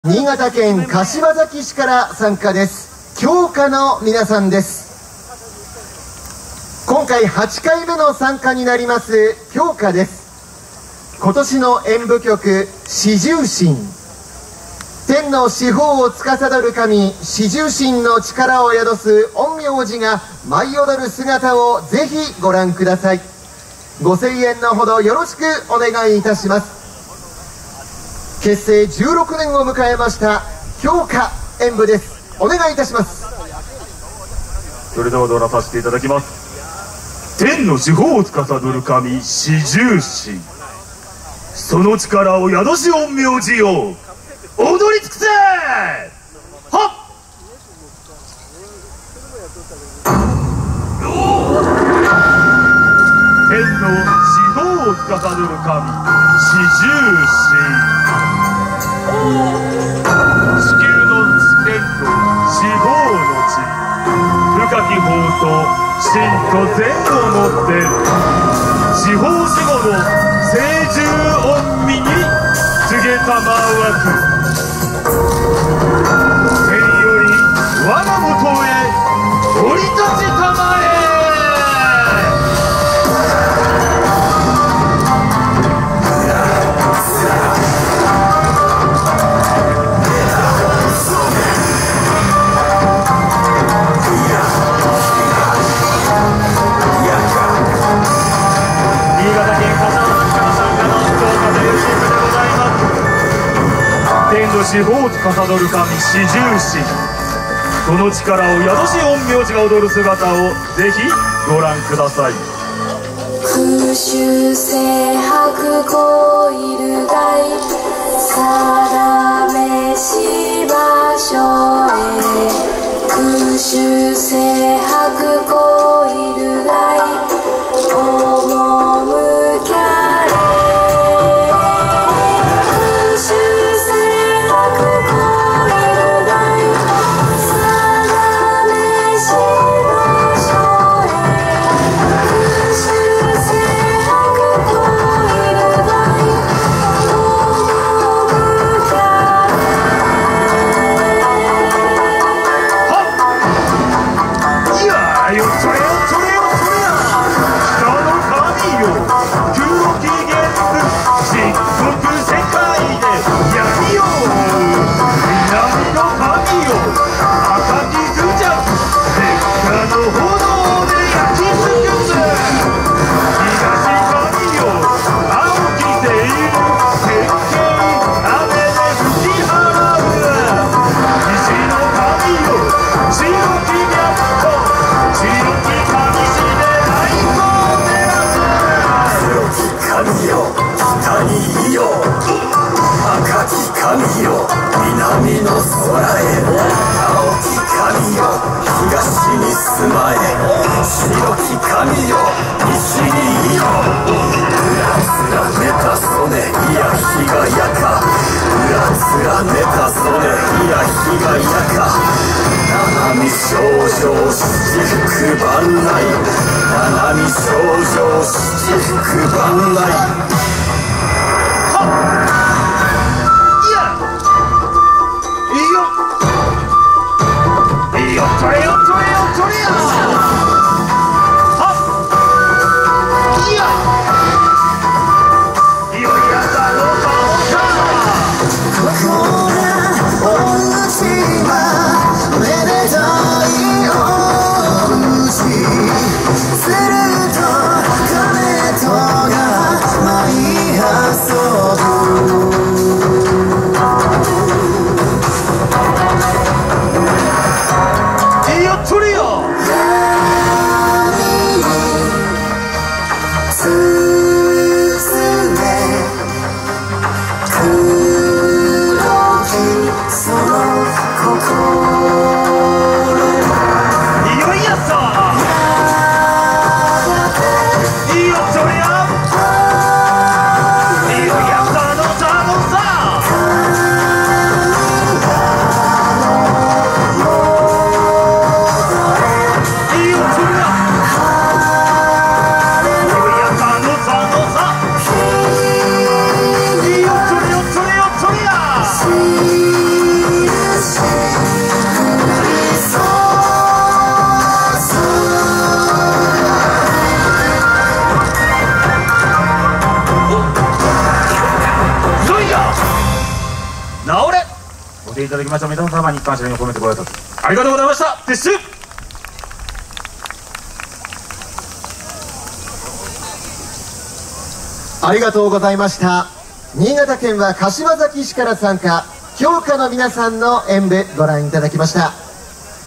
新潟県柏崎市から参加です。京歌の皆さんです。今回8回目の参加になります京歌です。今年の演舞曲四重心、天の四方を司る神四重心の力を宿す陰陽師が舞い踊る姿をぜひご覧ください。ご声援のほどよろしくお願いいたします。結成16年を迎えました京歌演舞です。お願いいたします。 それでは踊らさせていただきます。天の四方を司る神四重心、その力を宿し陰陽師よ踊り尽くせ。はっ。天の四方を司る神四重心、地球の天と四方の地、深き方と真と善をもって四方四方の清獣御身に告げたまわく、天より我が元へ降り立ちたまえ。四方を司る神四重心、その力を宿し陰陽師が踊る姿をぜひご覧ください。 空襲清白こいるがい定めし場所へ、空襲清白こいるがい赴きゃれ。南の空へ青き神よ東に住まえ、白き神よ西にいよ。うらつら寝た曽根いや日がやか、うらつら寝た曽根いや日がやか。七海少女七福万来、七海少女七福万来。それよそれよそれよ。はっ。いや。いよいやだろうか。ここがおうちはめでたいおうち。すると亀とが舞い遊ぶ。 ていただきました皆様に感謝の込めてご挨拶ありがとうございました。撤収。 ありがとうございました。新潟県は柏崎市から参加、京香の皆さんの演舞ご覧いただきました。